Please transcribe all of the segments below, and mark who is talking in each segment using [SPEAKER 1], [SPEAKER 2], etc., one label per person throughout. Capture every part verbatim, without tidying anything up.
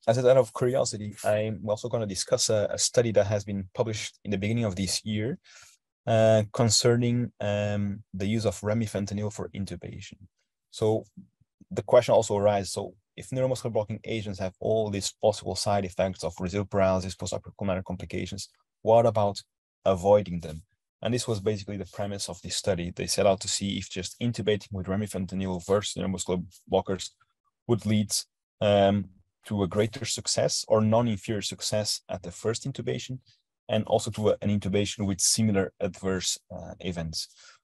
[SPEAKER 1] as a matter of curiosity, I'm also going to discuss a, a study that has been published in the beginning of this year uh, concerning um, the use of remifentanil for intubation. So the question also arises, so if neuromuscular blocking agents have all these possible side effects of residual paralysis, post-operative pulmonary complications, what about avoiding them? And this was basically the premise of this study. They set out to see if just intubating with remifentanil versus neuromuscular blockers would lead um, to a greater success or non-inferior success at the first intubation, and also to a, an intubation with similar adverse uh, events.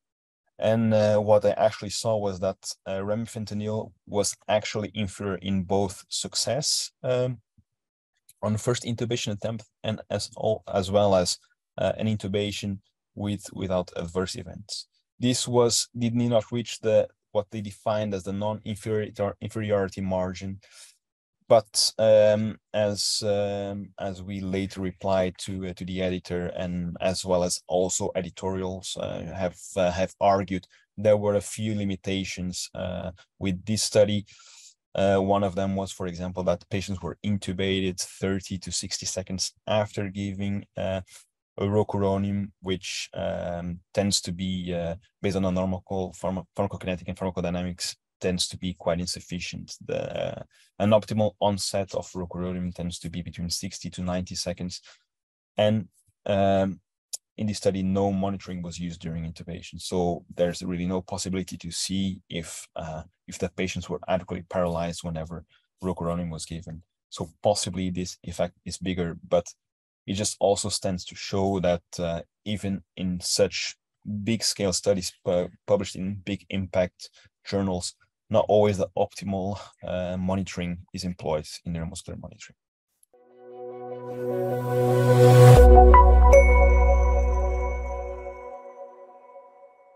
[SPEAKER 1] And uh, what I actually saw was that uh, remifentanil was actually inferior in both success um, on the first intubation attempt and as, all, as well as uh, an intubation with without adverse events. This was did not reach the what they defined as the non-inferiority margin, but um, as um, as we later replied to uh, to the editor, and as well as also editorials uh, have uh, have argued, there were a few limitations uh, with this study. Uh, one of them was, for example, that patients were intubated thirty to sixty seconds after giving uh, rocuronium, which um, tends to be, uh, based on a normal pharma pharmacokinetic and pharmacodynamics, tends to be quite insufficient. The, uh, an optimal onset of rocuronium tends to be between sixty to ninety seconds. And um, in this study, no monitoring was used during intubation. So there's really no possibility to see if, uh, if the patients were adequately paralyzed whenever rocuronium was given. So possibly this effect is bigger, but it just also stands to show that uh, even in such big scale studies pu published in big impact journals, not always the optimal uh, monitoring is employed in neuromuscular monitoring.